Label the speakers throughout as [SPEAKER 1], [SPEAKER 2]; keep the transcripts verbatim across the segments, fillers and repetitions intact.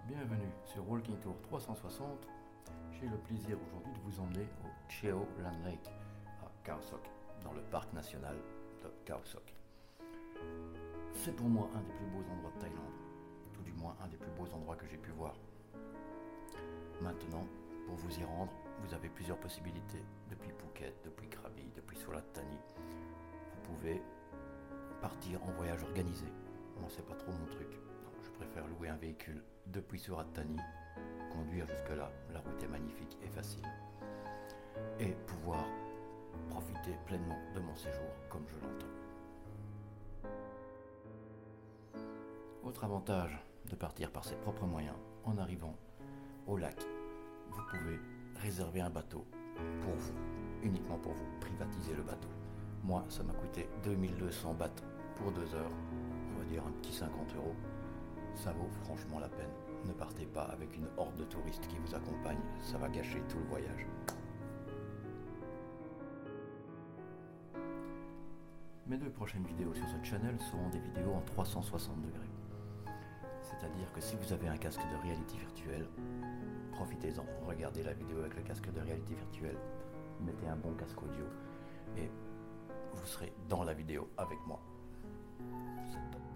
[SPEAKER 1] Bienvenue sur Walking Tour trois cent soixante. J'ai le plaisir aujourd'hui de vous emmener au Cheo Land Lake à Khao Sok, dans le parc national de Khao Sok. C'est pour moi un des plus beaux endroits de Thaïlande, tout du moins un des plus beaux endroits que j'ai pu voir. Maintenant, pour vous y rendre, vous avez plusieurs possibilités. Depuis Phuket, depuis Krabi, depuis Surat Thani, vous pouvez partir en voyage organisé. Moi, c'est pas trop mon truc. Donc, je préfère louer un véhicule depuis Surat Thani, conduire jusque-là. La route est magnifique et facile. Et pouvoir profiter pleinement de mon séjour comme je l'entends. Autre avantage de partir par ses propres moyens, en arrivant au lac, vous pouvez réserver un bateau pour vous, uniquement pour vous, privatiser le bateau. Moi, ça m'a coûté deux mille deux cents bahts pour deux heures, on va dire un petit cinquante euros. Ça vaut franchement la peine. Ne partez pas avec une horde de touristes qui vous accompagnent, ça va gâcher tout le voyage. Mes deux prochaines vidéos sur ce channel seront des vidéos en trois cent soixante degrés. C'est-à-dire que si vous avez un casque de réalité virtuelle, profitez-en, regardez la vidéo avec le casque de réalité virtuelle, mettez un bon casque audio et vous serez dans la vidéo avec moi. C'est top.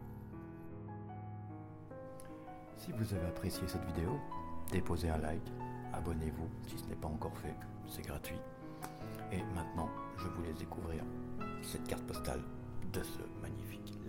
[SPEAKER 1] Si vous avez apprécié cette vidéo, déposez un like, abonnez-vous si ce n'est pas encore fait, c'est gratuit. Et maintenant, je vous laisse découvrir cette carte postale de ce magnifique